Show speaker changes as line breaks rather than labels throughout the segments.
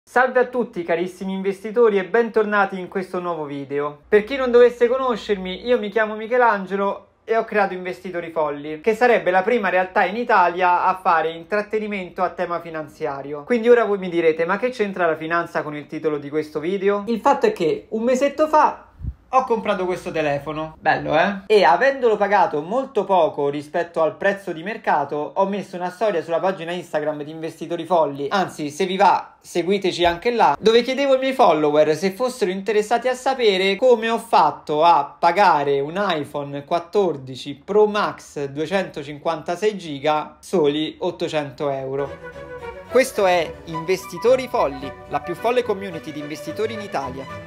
Salve a tutti carissimi investitori e bentornati in questo nuovo video. Per chi non dovesse conoscermi, io mi chiamo Michelangelo e ho creato Investitori Folli, che sarebbe la prima realtà in Italia a fare intrattenimento a tema finanziario. Quindi ora voi mi direte, ma che c'entra la finanza con il titolo di questo video? Il fatto è che un mesetto fa ho comprato questo telefono, bello E avendolo pagato molto poco rispetto al prezzo di mercato, ho messo una storia sulla pagina Instagram di Investitori Folli, anzi se vi va seguiteci anche là, dove chiedevo ai miei follower se fossero interessati a sapere come ho fatto a pagare un iPhone 14 Pro Max 256 GB soli 800 euro. Questo è Investitori Folli, la più folle community di investitori in Italia.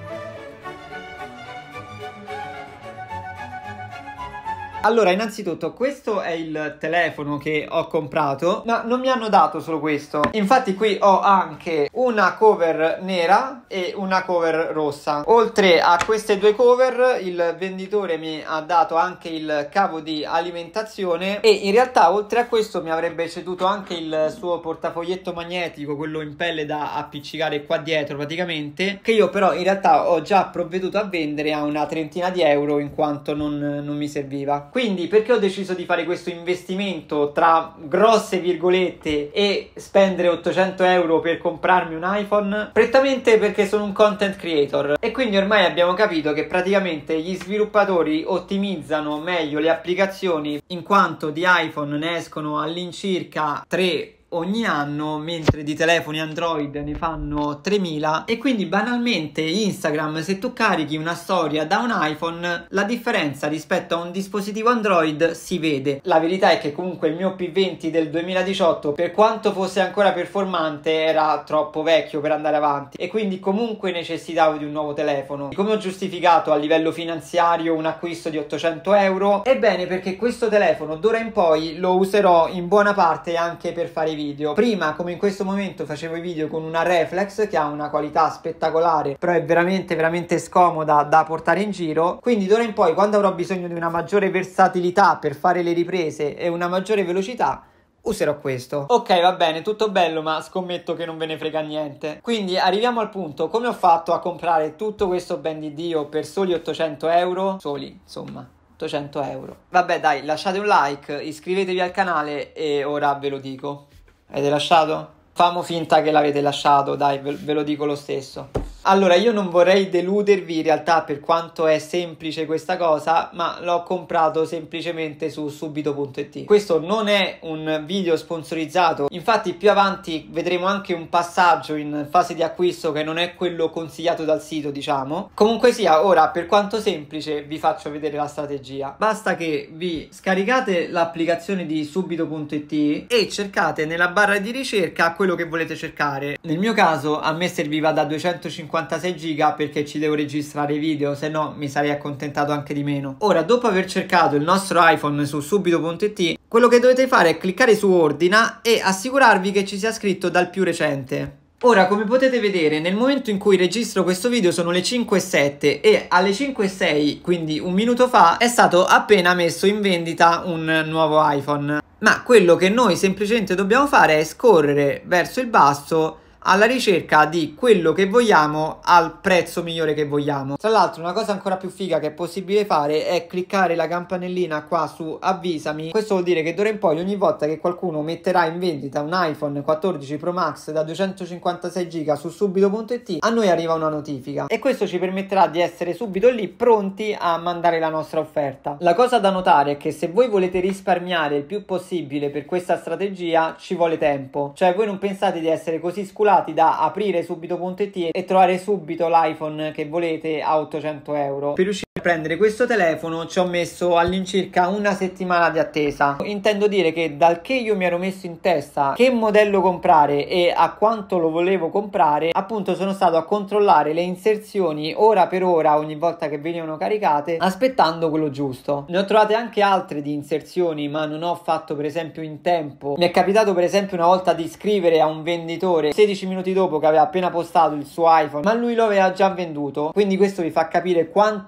Allora, innanzitutto, questo è il telefono che ho comprato, ma non mi hanno dato solo questo. Infatti qui ho anche una cover nera e una cover rossa. Oltre a queste due cover, il venditore mi ha dato anche il cavo di alimentazione e in realtà, oltre a questo, mi avrebbe ceduto anche il suo portafoglietto magnetico, quello in pelle da appiccicare qua dietro praticamente, che io però in realtà ho già provveduto a vendere a una trentina di euro in quanto non mi serviva. Quindi perché ho deciso di fare questo investimento tra grosse virgolette e spendere 800 euro per comprarmi un iPhone? Prettamente perché sono un content creator e quindi ormai abbiamo capito che praticamente gli sviluppatori ottimizzano meglio le applicazioni, in quanto di iPhone ne escono all'incirca 3 ogni anno, mentre di telefoni Android ne fanno 3000 e quindi banalmente Instagram, se tu carichi una storia da un iPhone, la differenza rispetto a un dispositivo Android si vede. La verità è che comunque il mio P20 del 2018, per quanto fosse ancora performante, era troppo vecchio per andare avanti e quindi comunque necessitavo di un nuovo telefono. Come ho giustificato a livello finanziario un acquisto di 800 euro? Ebbene, perché questo telefono d'ora in poi lo userò in buona parte anche per fare video. Prima, come in questo momento, facevo i video con una reflex che ha una qualità spettacolare, però è veramente scomoda da portare in giro. Quindi d'ora in poi, quando avrò bisogno di una maggiore versatilità per fare le riprese e una maggiore velocità, userò questo. Ok, va bene, tutto bello, ma scommetto che non ve ne frega niente. Quindi arriviamo al punto: come ho fatto a comprare tutto questo ben di Dio per soli 800 euro? Soli, insomma, 800 euro. Vabbè dai, lasciate un like, iscrivetevi al canale e ora ve lo dico. Avete lasciato? Famo finta che l'avete lasciato, dai, ve lo dico lo stesso. Allora, io non vorrei deludervi in realtà per quanto è semplice questa cosa, ma l'ho comprato semplicemente su subito.it. Questo non è un video sponsorizzato, infatti più avanti vedremo anche un passaggio in fase di acquisto che non è quello consigliato dal sito, diciamo. Comunque sia, ora per quanto semplice vi faccio vedere la strategia. Basta che vi scaricate l'applicazione di subito.it e cercate nella barra di ricerca quello che volete cercare. Nel mio caso a me serviva da 256 giga perché ci devo registrare i video, se no mi sarei accontentato anche di meno. Ora, dopo aver cercato il nostro iPhone su subito.it, quello che dovete fare è cliccare su ordina e assicurarvi che ci sia scritto dal più recente. Ora, come potete vedere, nel momento in cui registro questo video sono le 5:07 e alle 5:06, quindi un minuto fa, è stato appena messo in vendita un nuovo iPhone. Ma quello che noi semplicemente dobbiamo fare è scorrere verso il basso alla ricerca di quello che vogliamo al prezzo migliore che vogliamo. Tra l'altro, una cosa ancora più figa che è possibile fare è cliccare la campanellina qua su avvisami. Questo vuol dire che d'ora in poi, ogni volta che qualcuno metterà in vendita un iPhone 14 Pro Max da 256 GB su subito.it, a noi arriva una notifica e questo ci permetterà di essere subito lì pronti a mandare la nostra offerta. La cosa da notare è che se voi volete risparmiare il più possibile per questa strategia ci vuole tempo, cioè voi non pensate di essere così sculati da aprire subito.it e trovare subito l'iPhone che volete a 800 euro. Per riuscire a prendere questo telefono ci ho messo all'incirca una settimana di attesa. Intendo dire che dal che io mi ero messo in testa che modello comprare e a quanto lo volevo comprare, appunto sono stato a controllare le inserzioni ora per ora ogni volta che venivano caricate, aspettando quello giusto. Ne ho trovate anche altre di inserzioni, ma non ho fatto per esempio in tempo. Mi è capitato per esempio una volta di scrivere a un venditore 16 minuti dopo che aveva appena postato il suo iPhone, ma lui lo aveva già venduto. Quindi questo vi fa capire quanto bisogna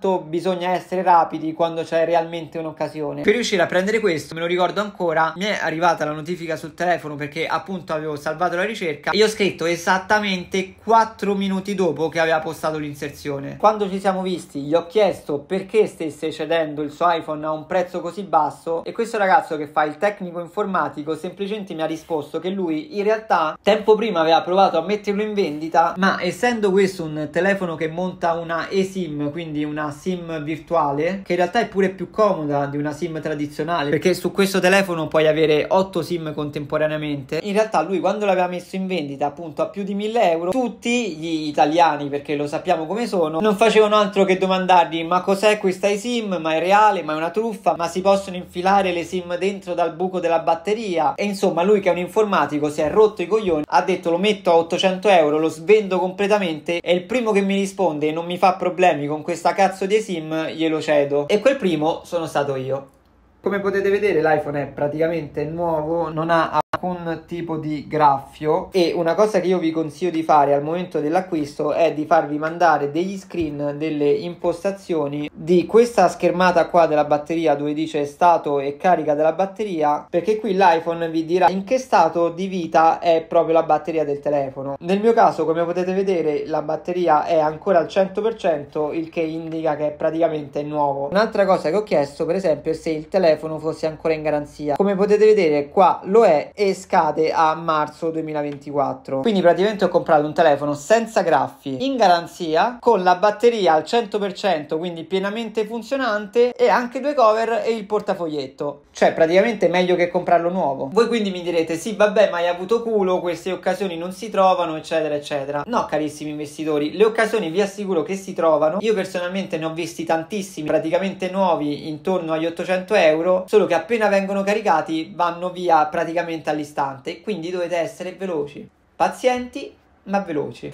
bisogna essere rapidi quando c'è realmente un'occasione. Per riuscire a prendere questo, me lo ricordo ancora, mi è arrivata la notifica sul telefono perché appunto avevo salvato la ricerca e ho scritto esattamente 4 minuti dopo che aveva postato l'inserzione. Quando ci siamo visti gli ho chiesto perché stesse cedendo il suo iPhone a un prezzo così basso e questo ragazzo che fa il tecnico informatico semplicemente mi ha risposto che lui in realtà tempo prima aveva provato a metterlo in vendita, ma essendo questo un telefono che monta una eSIM, quindi una SIM virtuale, che in realtà è pure più comoda di una SIM tradizionale perché su questo telefono puoi avere 8 SIM contemporaneamente, in realtà lui quando l'aveva messo in vendita appunto a più di 1000 euro, tutti gli italiani, perché lo sappiamo come sono, non facevano altro che domandargli ma cos'è questa eSIM, ma è reale, ma è una truffa, ma si possono infilare le SIM dentro dal buco della batteria, e insomma lui che è un informatico si è rotto i coglioni, ha detto lo metto a 800 euro, lo svendo completamente e il primo che mi risponde e non mi fa problemi con questa cazzo di eSIM glielo cedo, e quel primo sono stato io. Come potete vedere l'iPhone è praticamente nuovo, non ha alcun tipo di graffio, e una cosa che io vi consiglio di fare al momento dell'acquisto è di farvi mandare degli screen delle impostazioni di questa schermata qua della batteria dove dice stato e carica della batteria, perché qui l'iPhone vi dirà in che stato di vita è proprio la batteria del telefono. Nel mio caso, come potete vedere, la batteria è ancora al 100%, il che indica che è praticamente nuovo. Un'altra cosa che ho chiesto per esempio è se il telefono fosse ancora in garanzia. Come potete vedere qua lo è e scade a marzo 2024. Quindi praticamente ho comprato un telefono senza graffi, in garanzia, con la batteria al 100%, quindi pienamente funzionante, e anche 2 cover e il portafoglietto. Cioè praticamente meglio che comprarlo nuovo. Voi quindi mi direte sì vabbè, ma hai avuto culo, queste occasioni non si trovano eccetera eccetera. No carissimi investitori, le occasioni vi assicuro che si trovano. Io personalmente ne ho visti tantissimi praticamente nuovi intorno agli 800 euro, solo che appena vengono caricati vanno via praticamente all'istante, quindi dovete essere veloci, pazienti ma veloci.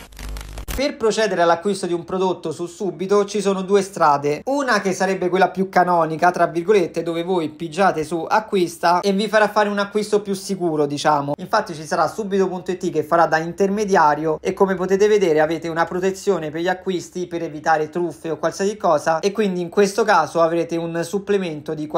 Per procedere all'acquisto di un prodotto su Subito ci sono 2 strade, una che sarebbe quella più canonica tra virgolette, dove voi pigiate su acquista e vi farà fare un acquisto più sicuro, diciamo. Infatti ci sarà Subito.it che farà da intermediario e come potete vedere avete una protezione per gli acquisti per evitare truffe o qualsiasi cosa, e quindi in questo caso avrete un supplemento di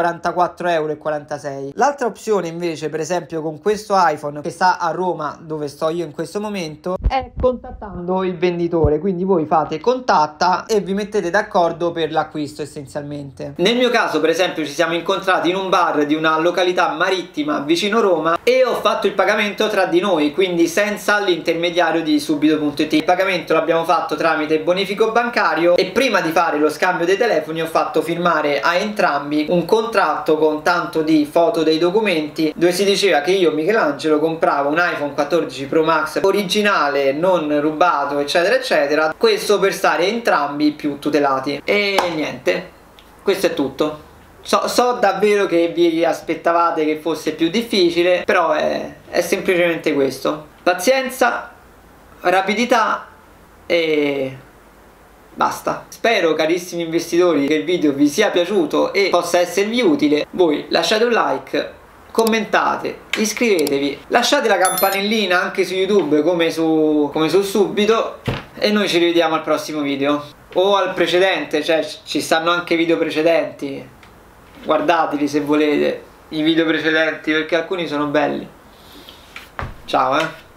44,46 euro. L'altra opzione invece, per esempio con questo iPhone che sta a Roma dove sto io in questo momento, è contattando il venditore. Quindi voi fate contatta e vi mettete d'accordo per l'acquisto essenzialmente. Nel mio caso per esempio ci siamo incontrati in un bar di una località marittima vicino Roma e ho fatto il pagamento tra di noi, quindi senza l'intermediario di Subito.it. Il pagamento l'abbiamo fatto tramite bonifico bancario e prima di fare lo scambio dei telefoni ho fatto firmare a entrambi un contratto con tanto di foto dei documenti dove si diceva che io, Michelangelo, compravo un iPhone 14 Pro Max originale, non rubato eccetera eccetera, questo per stare entrambi più tutelati. E niente, questo è tutto. So davvero che vi aspettavate che fosse più difficile, però è semplicemente questo. Pazienza, rapidità e basta. Spero carissimi investitori che il video vi sia piaciuto e possa esservi utile. Voi lasciate un like, commentate, iscrivetevi, lasciate la campanellina anche su YouTube come su Subito e noi ci rivediamo al prossimo video o al precedente, cioè ci stanno anche video precedenti, guardateli se volete i video precedenti perché alcuni sono belli. Ciao